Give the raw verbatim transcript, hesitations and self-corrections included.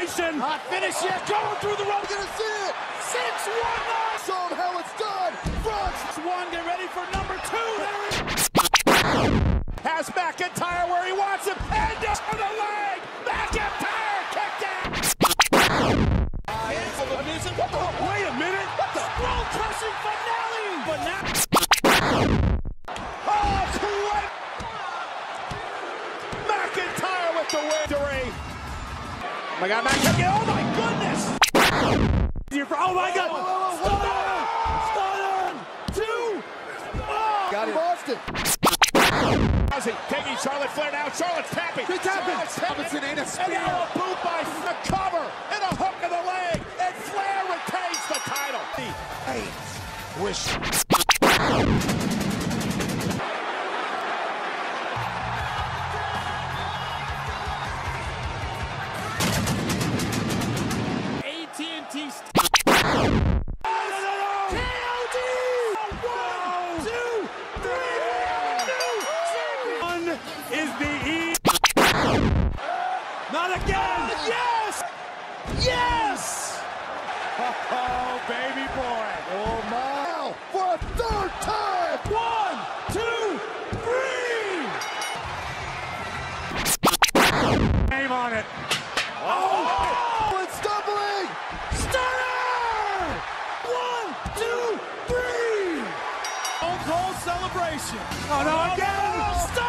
celebration. Not finished yet. Going through the rope. Gonna see it. six one nine. Showed how it's done. Front. One. Get ready for number two. There it is. Has McIntyre where he wants him. And down for the leg. McIntyre kicked out. What the? Wait a minute. What the? Skull crushing finale. But now. Oh, great. McIntyre with the victory. Oh my God, McIntyre. Oh my goodness. Oh my God. Stunner. Stunner. Two. Oh. Got it. Boston. Taking Charlotte Flair now. Charlotte's tapping. Good tapping. Charlotte's tapping. Robinson ain't a And spear. now a boot by the cover and a hook of the leg. And Flair retains the title. Hey, wish. A T and T. Is the E. Not again. Yes! Yes! Oh, baby boy. Oh my. Now for a third time. One, two, three. Name on it. Oh, it's doubling. Stunner! One, two, three. Stone Cold celebration. Oh, no, again. Stunner!